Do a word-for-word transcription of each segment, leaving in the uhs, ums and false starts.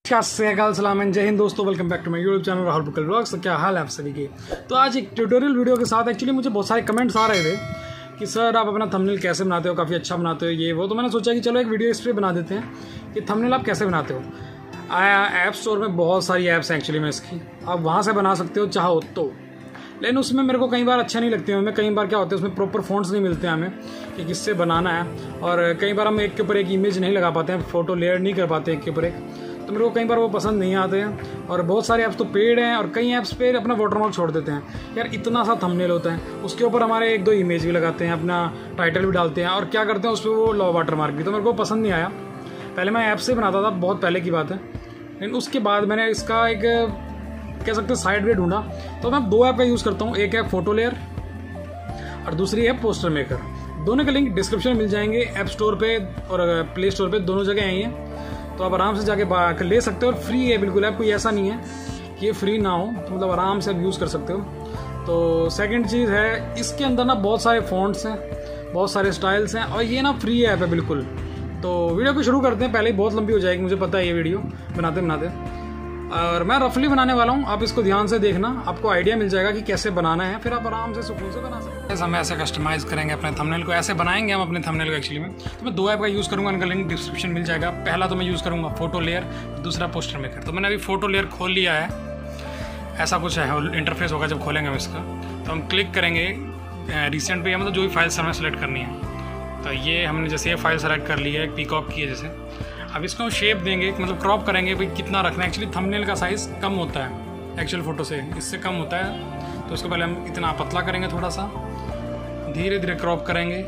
सलाम एंड जय हिंद दोस्तों, welcome back to my YouTube channel Rahul Bukal vlogs. तो क्या हाल है आप सभी के। तो आज एक ट्यूटोरियल वीडियो के साथ एक्चुअली मुझे बहुत सारे कमेंट्स आ रहे थे कि सर आप अपना थंबनेल कैसे बनाते हो, काफ़ी अच्छा बनाते हो ये वो। तो मैंने सोचा कि चलो एक वीडियो इस पर बना देते हैं कि थंबनेल आप कैसे बनाते हो। ऐप स्टोर में बहुत सारी ऐप्स हैं एक्चुअली में इसकी, आप वहाँ से बना सकते हो चाहो तो, लेकिन उसमें मेरे को कई बार अच्छा नहीं लगते हैं। हमें कई बार क्या होता है उसमें प्रॉपर फ़ॉन्ट्स नहीं मिलते हैं हमें कि किससे बनाना है, और कई बार हम एक के ऊपर एक इमेज नहीं लगा पाते हैं, फ़ोटो लेयर नहीं कर पाते एक के ऊपर एक, तो मेरे को कई बार वो पसंद नहीं आते हैं। और बहुत सारे ऐप्स तो पेड हैं और कई ऐप्स पे अपना वाटरमार्क छोड़ देते हैं। यार इतना सा थंबनेल होता है, उसके ऊपर हमारे एक दो इमेज भी लगाते हैं, अपना टाइटल भी डालते हैं और क्या करते हैं उस पर वो लॉ वाटरमार्क भी, तो मेरे को पसंद नहीं आया। पहले मैं ऐप से बनाता था, बहुत पहले की बात है, लेकिन उसके बाद मैंने इसका एक कह सकते हैं साइड वे ढूंढा। तो मैं दो ऐप का यूज़ करता हूँ, एक है फोटो लेयर और दूसरी है पोस्टर मेकर। दोनों के लिंक डिस्क्रिप्शन में मिल जाएंगे, ऐप स्टोर पे और प्ले स्टोर पे दोनों जगह आई हैं, तो आप आराम से जाके ले सकते हो। और फ्री है बिल्कुल, ऐप कोई ऐसा नहीं है कि ये फ्री ना हो, तो मतलब आराम से आप यूज़ कर सकते हो। तो सेकंड चीज़ है, इसके अंदर ना बहुत सारे फॉन्ट्स हैं, बहुत सारे स्टाइल्स हैं, और ये ना फ्री ऐप है बिल्कुल। तो वीडियो को शुरू करते हैं, पहले ही बहुत लंबी हो जाएगी मुझे पता है ये वीडियो बनाते बनाते, और मैं रफली बनाने वाला हूँ। आप इसको ध्यान से देखना, आपको आइडिया मिल जाएगा कि कैसे बनाना है, फिर आप आराम से सुकून से बना सकते हैं। हम ऐसे कस्टमाइज़ करेंगे अपने थंबनेल को, ऐसे बनाएंगे हम अपने थंबनेल को एक्चुअली में। तो मैं दो ऐप का यूज़ करूँगा, उनका लिंक डिस्क्रिप्शन मिल जाएगा। पहला तो मैं यूज़ करूँगा फोटो लेयर, दूसरा पोस्टर मेकर। तो मैंने अभी फोटो लेयर खोल लिया है, ऐसा कुछ है इंटरफेस होगा जब खोलेंगे हम इसका। तो हम क्लिक करेंगे रिसेंट पे, मतलब जो भी फाइल्स हमें सेलेक्ट करनी है। तो ये हमने जैसे ये फाइल सेलेक्ट कर ली है, एक पीकॉक की है जैसे। अब इसको हम शेप देंगे, मतलब क्रॉप करेंगे भाई कितना रखना है। एक्चुअली थंबनेल का साइज़ कम होता है एक्चुअल फ़ोटो से, इससे कम होता है। तो उसको पहले हम इतना पतला करेंगे, थोड़ा सा धीरे धीरे क्रॉप करेंगे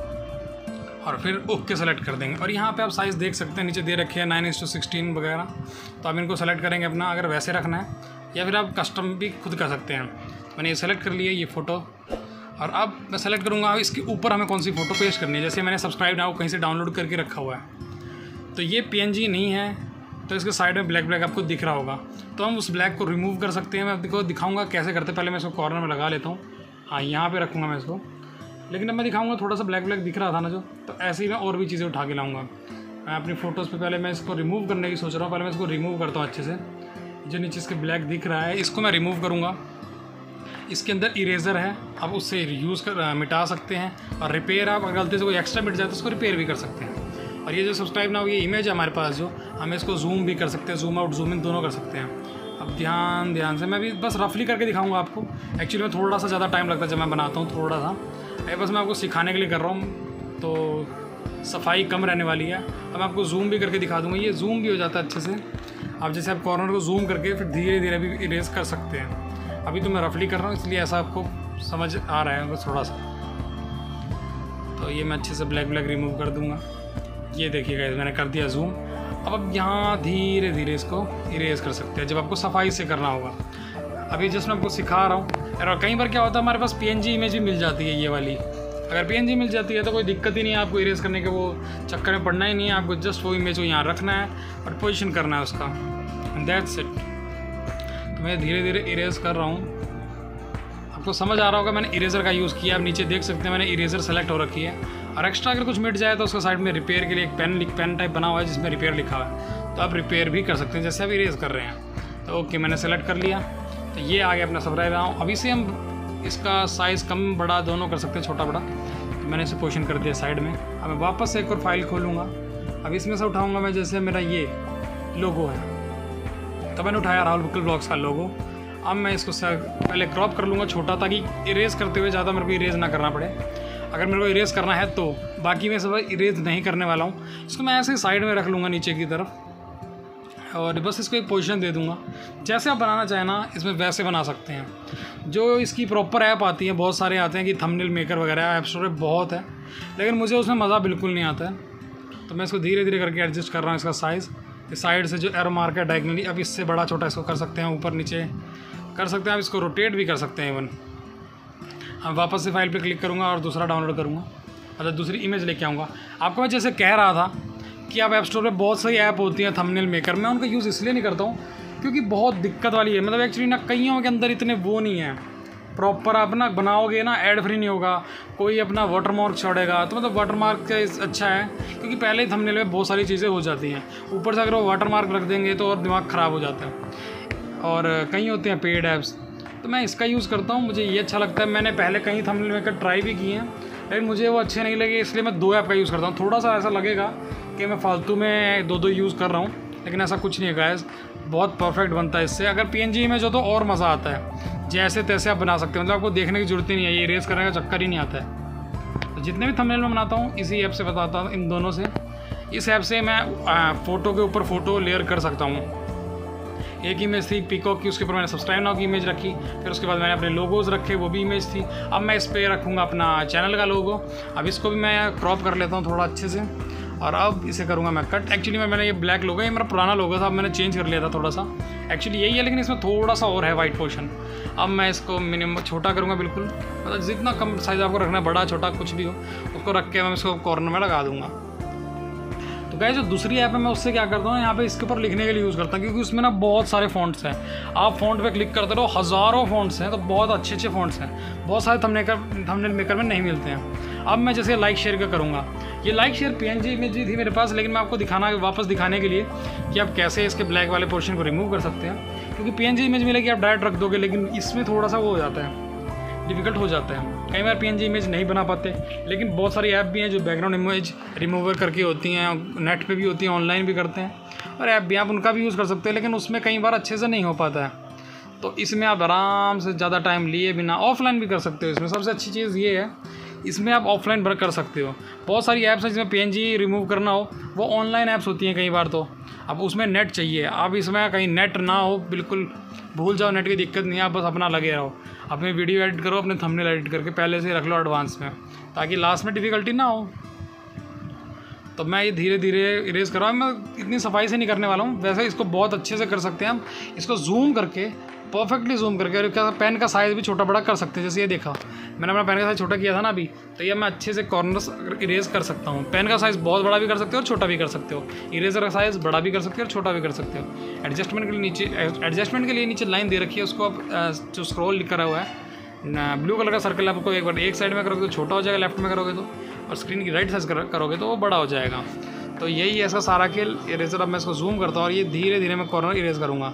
और फिर ओके सेलेक्ट कर देंगे। और यहाँ पे आप साइज़ देख सकते हैं, नीचे दे रखे हैं नाइन इस टू सिक्सटीन वगैरह। तो आप इनको सेलेक्ट करेंगे अपना, अगर वैसे रखना है, या फिर आप कस्टम भी खुद कर सकते हैं। मैंने ये सेलेक्ट कर लिया ये फ़ोटो, और अब मैं सेलेक्ट करूँगा इसके ऊपर हमें कौन सी फ़ोटो पेस्ट करनी है। जैसे मैंने सब्सक्राइब नाउ कहीं से डाउनलोड करके रखा हुआ है, तो ये पीएनजी नहीं है, तो इसके साइड में ब्लैक ब्लैक आपको दिख रहा होगा, तो हम उस ब्लैक को रिमूव कर सकते हैं। मैं आपको दिखाऊंगा कैसे करते हैं। पहले मैं इसको कॉर्नर में लगा लेता हूँ, हाँ यहाँ पे रखूँगा मैं इसको, लेकिन अब मैं दिखाऊंगा थोड़ा सा ब्लैक ब्लैक दिख रहा था ना जो, तो ऐसे ही मैं और भी चीज़ें उठा के लाऊंगा। मैं अपनी फ़ोटोज़ पे पहले मैं इसको रिमूव करने की सोच रहा हूँ। पहले मैं इसको रिमूव करता हूँ अच्छे से, जो नीचे इसके ब्लैक दिख रहा है इसको मैं रिमूव करूँगा। इसके अंदर इरेज़र है, आप उससे यूज़ कर मिटा सकते हैं, और रिपेयर आप गलती से कोई एक्स्ट्रा मिट जाए तो उसको रिपेयर भी कर सकते हैं। और ये जो सब्सक्राइब ना हो, ये इमेज है हमारे पास, जो हम इसको जूम भी कर सकते हैं, जूम आउट जूम इन दोनों कर सकते हैं। अब ध्यान ध्यान से मैं भी बस रफली करके दिखाऊंगा आपको। एक्चुअली में थोड़ा सा ज़्यादा टाइम लगता है जब मैं बनाता हूँ, थोड़ा सा ये बस मैं आपको सिखाने के लिए कर रहा हूँ, तो सफाई कम रहने वाली है। अब मैं आपको जूम भी करके दिखा दूँगा, ये जूम भी हो जाता है अच्छे से। आप जैसे आप कॉर्नर को जूम करके फिर धीरे धीरे भी इरेज कर सकते हैं। अभी तो मैं रफली कर रहा हूँ, इसलिए ऐसा आपको समझ आ रहा है बस थोड़ा सा। तो ये मैं अच्छे से ब्लैक ब्लैक रिमूव कर दूँगा। ये देखिएगा मैंने कर दिया जूम। अब अब यहाँ धीरे धीरे इसको इरेज कर सकते हैं जब आपको सफाई से करना होगा। अभी जस्ट मैं आपको सिखा रहा हूँ। और कई बार क्या होता है, हमारे पास पीएनजी इमेज भी मिल जाती है ये वाली। अगर पीएनजी मिल जाती है तो कोई दिक्कत ही नहीं है, आपको इरेज करने के वो चक्कर में पड़ना ही नहीं है। आपको जस्ट वो इमेज को यहाँ रखना है और पोजिशन करना है उसका, दैट्स इट। तो मैं धीरे धीरे इरेज कर रहा हूँ, आपको समझ आ रहा होगा मैंने इरेज़र का यूज़ किया। आप नीचे देख सकते हैं मैंने इरेज़र सेलेक्ट हो रखी है, और एक्स्ट्रा अगर कुछ मिट जाए तो उसका साइड में रिपेयर के लिए एक पेन पेन टाइप बना हुआ है जिसमें रिपेयर लिखा हुआ है, तो आप रिपेयर भी कर सकते हैं जैसे आप इरेज कर रहे हैं। तो ओके मैंने सेलेक्ट कर लिया, तो ये आ गया अपना सब्सक्राइब नाउ। अभी से हम इसका साइज़ कम बड़ा दोनों कर सकते हैं, छोटा बड़ा। तो मैंने इसे पोजिशन कर दिया साइड में। अब मैं वापस से एक और फाइल खोलूँगा। अब इसमें से उठाऊँगा मैं, जैसे मेरा ये लोगो है, तो मैंने उठाया राहुल बुकल ब्लॉग्स का लोगो। अब मैं इसको पहले क्रॉप कर लूँगा छोटा, ताकि इरेज करते हुए ज़्यादा मेरे को इरेज ना करना पड़े। अगर मेरे को इरेज करना है तो, बाकी मैं सब इरेज नहीं करने वाला हूँ। इसको मैं ऐसे साइड में रख लूँगा नीचे की तरफ, और बस इसको एक पोजीशन दे दूँगा। जैसे आप बनाना चाहें ना इसमें वैसे बना सकते हैं। जो इसकी प्रॉपर ऐप आती है, बहुत सारे आते हैं कि थंबनेल मेकर वगैरह, ऐप स्टोर पे बहुत है, लेकिन मुझे उसमें मज़ा बिल्कुल नहीं आता है। तो मैं इसको धीरे धीरे करके एडजस्ट कर रहा हूँ इसका साइज़। इस साइड से जो एरो मार्क है डायगनली, अब इससे बड़ा छोटा इसको कर सकते हैं, ऊपर नीचे कर सकते हैं। आप इसको रोटेट भी कर सकते हैं इवन। अब वापस से फाइल पे क्लिक करूँगा और दूसरा डाउनलोड करूँगा, मतलब दूसरी इमेज लेके आऊँगा। आपको मैं जैसे कह रहा था कि आप ऐप स्टोर पे बहुत सारी ऐप होती हैं थंबनेल मेकर, मैं उनका यूज़ इसलिए नहीं करता हूँ क्योंकि बहुत दिक्कत वाली है। मतलब एक्चुअली ना कईयों के अंदर इतने वो नहीं है प्रॉपर आप ना बनाओगे ना, ऐड फ्री नहीं होगा, कोई अपना वाटरमार्क छोड़ेगा, तो मतलब वाटरमार्क का अच्छा है क्योंकि पहले ही थंबनेल में बहुत सारी चीज़ें हो जाती हैं, ऊपर से अगर वो वाटरमार्क रख देंगे तो और दिमाग ख़राब हो जाता है। और कई होते हैं पेड ऐप्स, तो मैं इसका यूज़ करता हूँ, मुझे ये अच्छा लगता है। मैंने पहले कई थंबनेल मेकर ट्राई भी किए हैं लेकिन मुझे वो अच्छे नहीं लगे, इसलिए मैं दो ऐप का यूज़ करता हूँ। थोड़ा सा ऐसा लगेगा कि मैं फालतू में दो दो यूज़ कर रहा हूँ, लेकिन ऐसा कुछ नहीं है गाइस, बहुत परफेक्ट बनता है इससे। अगर पीएनजी इमेज हो तो और मज़ा आता है, जैसे तैसे आप बना सकते हो, मतलब आपको देखने की जरूरत ही नहीं है, ये इरेज करने का चक्कर ही नहीं आता है। तो जितने भी थंबनेल मैं बनाता हूँ इसी ऐप से बताता हूँ, इन दोनों से। इस ऐप से मैं फ़ोटो के ऊपर फ़ोटो लेयर कर सकता हूँ। एक इमेज थी पीकॉक की, उसके ऊपर मैंने सब्सक्राइब नाउ की इमेज रखी, फिर उसके बाद मैंने अपने लोगोज़ रखे, वो भी इमेज थी। अब मैं इस पर रखूँगा अपना चैनल का लोगो। अब इसको भी मैं क्रॉप कर लेता हूँ थोड़ा अच्छे से, और अब इसे करूँगा मैं कट। एक्चुअली मैं मैंने ये ब्लैक लोगो, ये मेरा पुराना लोगो था, अब मैंने चेंज कर लिया था थोड़ा सा, एक्चुअली यही है लेकिन इसमें थोड़ा सा और है वाइट पोर्शन। अब मैं इसको मिनिमम छोटा करूँगा बिल्कुल, मतलब जितना कम साइज़ आपको रखना है, बड़ा छोटा कुछ भी हो, उसको रख के मैं इसको कॉर्नर में लगा दूँगा। तो गाइस जो दूसरी ऐप है मैं उससे क्या करता हूँ, यहाँ पे इसके ऊपर लिखने के लिए यूज़ करता हूँ क्योंकि उसमें ना बहुत सारे फ़ॉन्ट्स हैं। आप फ़ॉन्ट पे क्लिक करते रहो, हज़ारों फ़ॉन्ट्स हैं, तो बहुत अच्छे अच्छे फ़ॉन्ट्स हैं, बहुत सारे थंबनेल थंबनेल मेकर में नहीं मिलते हैं। अब मैं जैसे लाइक शेयर का करूँगा, ये लाइक शेयर पीएनजी इमेज थी मेरे पास, लेकिन मैं आपको दिखाना वापस दिखाने के लिए कि आप कैसे इसके ब्लैक वाले पोर्शन को रिमूव कर सकते हैं, क्योंकि पीएनजी इमेज मिलेगी आप डायरेक्ट रख दोगे, लेकिन इसमें थोड़ा सा वो हो जाता है, डिफ़िकल्ट हो जाता है। कई बार पीएनजी इमेज नहीं बना पाते, लेकिन बहुत सारी ऐप भी हैं जो बैकग्राउंड इमेज रिमूवर करके होती हैं, नेट पे भी होती हैं, ऑनलाइन भी करते हैं, और ऐप भी आप उनका भी यूज़ कर सकते हैं, लेकिन उसमें कई बार अच्छे से नहीं हो पाता है। तो इसमें आप आराम से ज़्यादा टाइम लिए बिना ऑफलाइन भी कर सकते हो। इसमें सबसे अच्छी चीज़ ये है, इसमें आप ऑफलाइन वर्क कर सकते हो। बहुत सारी ऐप्स हैं जिसमें पीएनजी रिमूव करना हो, वो ऑनलाइन ऐप्स होती हैं कई बार, तो अब उसमें नेट चाहिए। आप इसमें कहीं नेट ना हो, बिल्कुल भूल जाओ, नेट की दिक्कत नहीं है, आप बस अपना लगे रहो, अपने वीडियो एडिट करो, अपने थंबनेल एडिट करके पहले से रख लो एडवांस में, ताकि लास्ट में डिफ़िकल्टी ना हो। तो मैं ये धीरे धीरे इरेज कर रहा हूँ, मैं इतनी सफाई से नहीं करने वाला हूँ, वैसे इसको बहुत अच्छे से कर सकते हैं हम। इसको जूम करके, परफेक्टली जूम करके, और क्या पेन का साइज़ भी छोटा बड़ा कर सकते हैं। जैसे ये देखा मैंने अपना पेन का साइज़ छोटा किया था ना अभी, तो ये मैं अच्छे से कॉर्नर्स इरेज कर सकता हूँ। पेन का साइज़ बहुत बड़ा भी कर सकते हो और छोटा भी कर सकते हो, इरेजर का साइज़ बड़ा भी कर सकते हो और छोटा भी कर सकते हो। एडजस्टमेंट के लिए नीचे एडजस्टमेंट के लिए नीचे लाइन दे रखी है, उसको आप जो स्क्रॉल करा हुआ है ना, ब्लू कलर का सर्कल आपको एक बार एक साइड में करोगे तो छोटा हो जाएगा, लेफ्ट में करोगे तो, और स्क्रीन की राइट साइड करोगे तो वो बड़ा हो जाएगा। तो यही ऐसा सारा खेल इरेजर। अब मैं इसको जूम करता हूँ और ये धीरे धीरे मैं कॉर्नर इरेज करूँगा,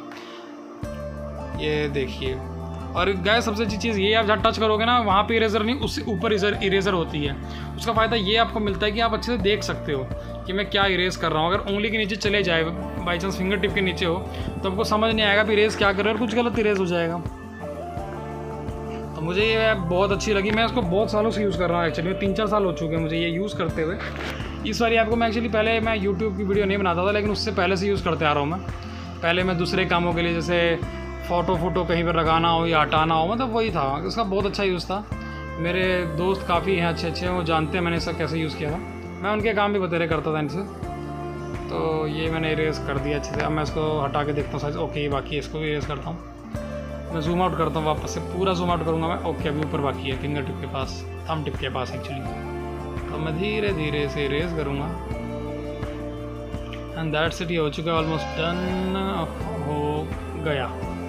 ये देखिए। और गाइस सबसे अच्छी चीज़ ये, आप जहाँ टच करोगे ना वहाँ पे इरेजर नहीं, उससे ऊपर इरेजर इरेजर होती है। उसका फ़ायदा ये आपको मिलता है कि आप अच्छे से देख सकते हो कि मैं क्या इरेज कर रहा हूँ। अगर उंगली के नीचे चले जाए, बाई चांस फिंगर टिप के नीचे हो, तो आपको समझ नहीं आएगा कि इरेज क्या कर रहे हो, और कुछ गलत इरेज हो जाएगा। तो मुझे ये ऐप बहुत अच्छी लगी, मैं इसको बहुत सालों से यूज़ कर रहा हूँ। एक्चुअली तीन चार साल हो चुके हैं मुझे ये यूज़ करते हुए। इस वाली ऐप को मैं एक्चुअली पहले मैं यूट्यूब की वीडियो नहीं बनाता था, लेकिन उससे पहले से यूज़ करते आ रहा हूँ मैं। पहले मैं दूसरे कामों के लिए, जैसे फ़ोटो फोटो कहीं पर लगाना हो या हटाना हो, मतलब वही था, उसका बहुत अच्छा यूज़ था। मेरे दोस्त काफ़ी हैं अच्छे अच्छे, वो जानते हैं मैंने इसका कैसे यूज़ किया था, मैं उनके काम भी बतेरे करता था इनसे। तो ये मैंने इरेज कर दिया अच्छे से। अब मैं इसको हटा के देखता हूँ साइज, ओके बाकी इसको भी इरेज करता हूँ। मैं जूम आउट करता हूँ वापस से, पूरा जूम आउट करूँगा मैं। ओके अभी ऊपर बाकी है, फिंगर टिप के पास, थंब टिप के पास एक्चुअली। तो मैं धीरे धीरे से इरेज करूँगा, एंड दैट्स इट। ये हो चुका है, ऑलमोस्ट डन हो गया।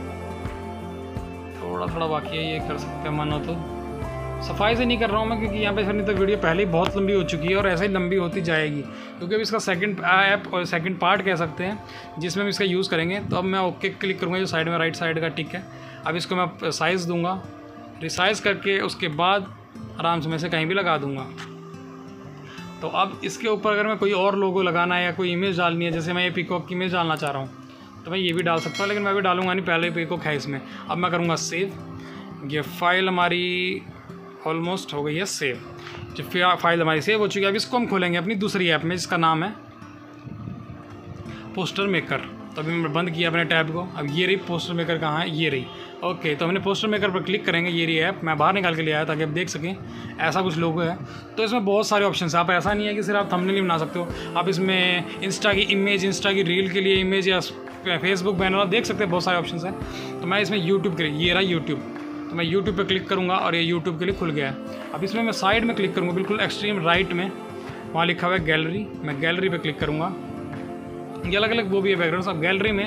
थोड़ा थोड़ा बाकी है, ये कर सकते हैं मन हो तो। सफाई से नहीं कर रहा हूँ मैं, क्योंकि यहाँ पे फिर नहीं तो वीडियो पहले ही बहुत लंबी हो चुकी है और ऐसे ही लंबी होती जाएगी, क्योंकि अब इसका सेकंड ऐप और सेकंड पार्ट कह सकते हैं जिसमें हम इसका यूज़ करेंगे। तो अब मैं ओके क्लिक करूँगा, जो साइड में राइट साइड का टिक है। अब इसको मैं साइज़ दूँगा, रिसाइज़ करके उसके बाद आराम से मैं इसे कहीं भी लगा दूँगा। तो अब इसके ऊपर अगर मैं कोई और लोगो लगाना है या कोई इमेज डालनी है, जैसे मैं ये पीकॉक की इमेज डालना चाह रहा हूँ, तो मैं ये भी डाल सकता हूँ, लेकिन मैं भी डालूंगा नहीं, पहले पीकॉक है इसमें। अब मैं करूँगा सेव। ये फाइल हमारी ऑलमोस्ट हो गई है सेव। जब फाइल हमारी सेव हो चुकी है, अब इसको हम खोलेंगे अपनी दूसरी ऐप में, जिसका नाम है पोस्टर मेकर। तो अभी मैं बंद किया अपने टैब को। अब ये रही पोस्टर मेकर, कहाँ है, ये रही। ओके तो हमने पोस्टर मेकर पर क्लिक करेंगे, ये रही ऐप। मैं बाहर निकाल के ले आया ताकि आप देख सकें, ऐसा कुछ लोगो है। तो इसमें बहुत सारे ऑप्शन है। आप ऐसा नहीं है कि सिर्फ आप थंबनेल ही बना सकते हो, आप इसमें इंस्टा की इमेज, इंस्टा की रील के लिए इमेज, या फेसबुक बैनर, आप देख सकते हैं बहुत सारे ऑप्शन हैं। तो मैं इसमें यूट्यूब के लिए, ये रहा यूट्यूब, तो मैं यूट्यूब पे क्लिक करूँगा और ये यूट्यूब के लिए खुल गया है। अब इसमें मैं साइड में क्लिक करूँगा, बिल्कुल एक्सट्रीम राइट में, वहाँ लिखा हुआ है गैलरी। मैं गैलरी पे क्लिक करूँगा, ये अलग अलग वो भी है बैकग्राउंड। अब गैलरी में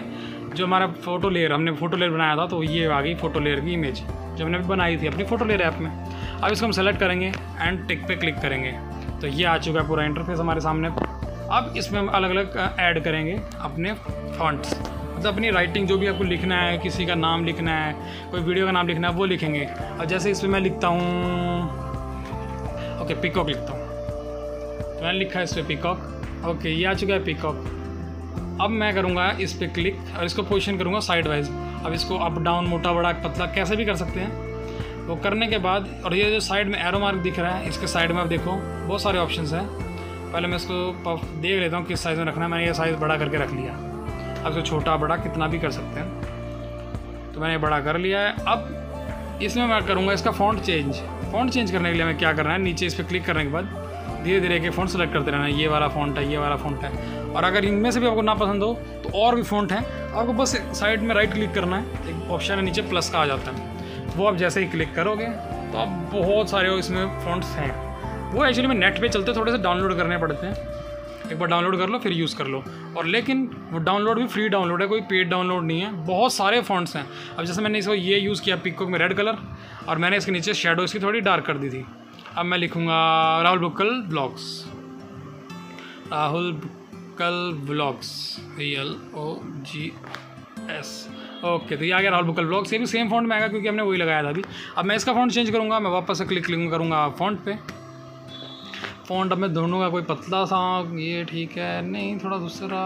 जो हमारा फ़ोटो लेयर हमने फ़ोटो लेयर बनाया था, तो ये आ गई फ़ोटो लेयर की इमेज जो हमने बनाई थी अपनी फ़ोटो लेयर ऐप में। अब इसको हम सेलेक्ट करेंगे एंड टिक पे क्लिक करेंगे, तो ये आ चुका है पूरा इंटरफेस हमारे सामने। अब इसमें हम अलग अलग ऐड करेंगे अपने फॉन्ट्स, मतलब अपनी राइटिंग जो भी आपको लिखना है, किसी का नाम लिखना है, कोई वीडियो का नाम लिखना है, वो लिखेंगे। अब जैसे इसमें मैं लिखता हूँ, ओके पीकॉक लिखता हूँ, तो मैंने लिखा है इस पर पीकॉक। ओके ये आ चुका है पीकॉक। अब मैं करूँगा इस पर क्लिक और इसको पोजीशन करूँगा साइड वाइज। अब इसको अप डाउन, मोटा बड़ा पतला कैसे भी कर सकते हैं। वो करने के बाद, और ये जो साइड में एरो मार्क दिख रहा है, इसके साइड में आप देखो बहुत सारे ऑप्शंस हैं। पहले मैं इसको देख लेता हूँ किस साइज़ में रखना है। मैंने ये साइज़ बड़ा करके रख लिया। अब इसको छोटा बड़ा कितना भी कर सकते हैं, तो मैंने बड़ा कर लिया है। अब इसमें मैं करूँगा इसका फ़ॉन्ट चेंज। फ़ॉन्ट चेंज करने के लिए मैं क्या करना है, नीचे इस पर क्लिक करने के बाद धीरे धीरे के फ़ॉन्ट सेलेक्ट करते रहना है। ये वाला फ़ॉन्ट है, ये वाला फ़ॉन्ट है। और अगर इनमें से भी आपको ना पसंद हो तो और भी फ़ॉन्ट हैं, आपको बस साइड में राइट क्लिक करना है, एक ऑप्शन है नीचे प्लस का आ जाता है, वो आप जैसे ही क्लिक करोगे तो अब बहुत सारे इसमें फ़ॉन्ट्स हैं। वो एक्चुअली में नेट पे चलते थोड़े से डाउनलोड करने पड़ते हैं। एक बार डाउनलोड कर लो फिर यूज़ कर लो। और लेकिन वो डाउनलोड भी फ्री डाउनलोड है, कोई पेड डाउनलोड नहीं है। बहुत सारे फ़ॉन्ट्स हैं। अब जैसे मैंने इसको ये यूज़ किया पीकॉक में रेड कलर, और मैंने इसके नीचे शेडो इसकी थोड़ी डार्क कर दी थी। अब मैं लिखूँगा Rahul Bukkal vlogs, Rahul Bukkal vlogs, L O G S. Okay तो ये आ गया राहुल बुक्कल ब्लॉग्स। ये भी सेम फॉन्ट में आएगा क्योंकि हमने वही लगाया था अभी। अब मैं इसका फ़ॉन्ट चेंज करूँगा, मैं वापस से क्लिक क्लिक करूँगा फ़ॉन्ट पे। फ़ॉन्ट अब मैं ढूंढूंगा कोई पतला सा, ये ठीक है, नहीं थोड़ा दूसरा।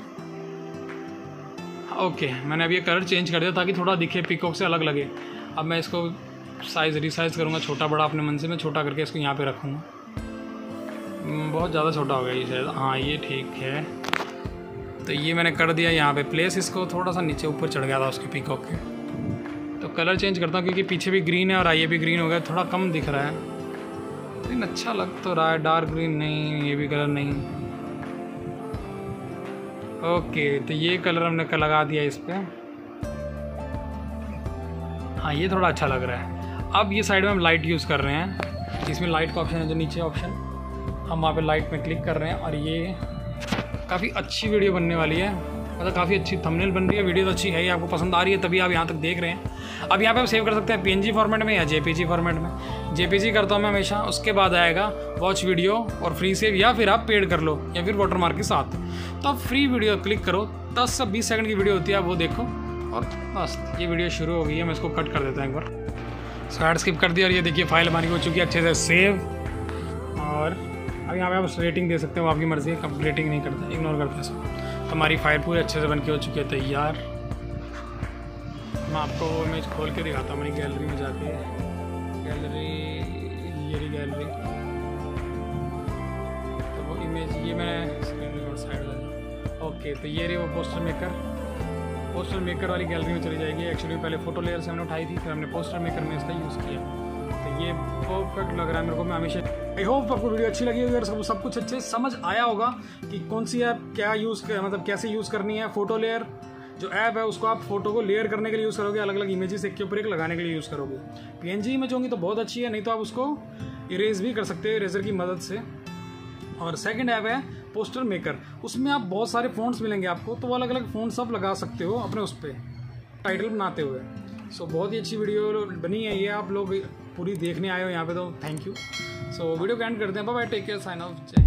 ओके मैंने अभी ये कलर चेंज कर दिया ताकि थोड़ा दिखे, पीकॉक से अलग लगे। अब मैं इसको साइज़ रिसाइज़ करूँगा, छोटा बड़ा अपने मन से मैं छोटा करके इसको यहाँ पे रखूँगा। बहुत ज़्यादा छोटा हो गया ये शायद, हाँ ये ठीक है। तो ये मैंने कर दिया यहाँ पे प्लेस, इसको थोड़ा सा नीचे ऊपर चढ़ गया था उसके पीकॉक के। तो कलर चेंज करता हूँ क्योंकि पीछे भी ग्रीन है और ये भी ग्रीन हो गया, थोड़ा कम दिख रहा है लेकिन अच्छा लग तो रहा है। डार्क ग्रीन नहीं, ये भी कलर नहीं। ओके तो ये कलर हमने लगा दिया इस पर, हाँ ये थोड़ा अच्छा लग रहा है। अब ये साइड में हम लाइट यूज़ कर रहे हैं, इसमें लाइट का ऑप्शन है जो नीचे ऑप्शन, हम वहाँ पे लाइट में क्लिक कर रहे हैं। और ये काफ़ी अच्छी वीडियो बनने वाली है, मतलब काफ़ी अच्छी थंबनेल बन रही है। वीडियो तो अच्छी है ही, आपको पसंद आ रही है तभी आप यहाँ तक देख रहे हैं। अब यहाँ पे आप सेव कर सकते हैं पीएनजी फॉर्मेट में या जेपीजी फॉर्मेट में। जेपीजी करता हूँ मैं हमेशा, उसके बाद आएगा वॉच वीडियो और फ्री सेव, या फिर आप पेड कर लो या फिर वाटरमार्क के साथ। तो आप फ्री वीडियो क्लिक करो, दस से बीस सेकंड की वीडियो होती है, आप वो देखो और बस ये वीडियो शुरू हो गई है। मैं इसको कट कर देता हूँ एक बार, स्लाइड स्किप कर दिया। और ये देखिए फाइल हमारी हो चुकी है अच्छे से सेव। और अब यहाँ पे आप रेटिंग दे सकते हो, आपकी मर्ज़ी है, कब रेटिंग नहीं करते, इग्नोर करते हैं इसको। हमारी फाइल पूरी अच्छे से बन के हो चुकी है तैयार। मैं आपको इमेज खोल के दिखाता हूँ, मेरी गैलरी में जाके, गैलरी ये रही गैलरी। तो वो इमेज ये मैं स्क्रीन रिकॉर्ड साइड वाली, ओके तो ये रही वो पोस्टर मेकर, पोस्टर मेकर वाली गैलरी में चली जाएगी। एक्चुअली पहले फोटो लेयर से हमने उठाई थी, फिर हमने पोस्टर मेकर में इसका यूज़ किया। तो ये परफेक्ट लग रहा है मेरे को। मैं हमेशा आई होप आपको वीडियो अच्छी लगी होगी और सब सब कुछ अच्छे समझ आया होगा कि कौन सी ऐप क्या यूज़ कर, मतलब कैसे यूज़ करनी है। फोटो लेयर जो ऐप है उसको आप फोटो को लेयर करने के लिए यूज़ करोगे, अलग अलग इमेजेस एक के ऊपर एक लगाने के लिए यूज़ करोगे। पीएनजी इमेज होंगी तो बहुत अच्छी है, नहीं तो आप उसको इरेज भी कर सकते हो इरेजर की मदद से। और सेकंड ऐप है पोस्टर मेकर, उसमें आप बहुत सारे फ़ॉन्ट्स मिलेंगे आपको, तो वो अलग अलग फ़ॉन्ट्स आप लगा सकते हो अपने उस पर टाइटल बनाते हुए। सो बहुत ही अच्छी वीडियो बनी है ये, आप लोग पूरी देखने आए हो यहाँ पे, तो थैंक यू। सो वीडियो को एंड करते हैं, bye bye, take care, sign of.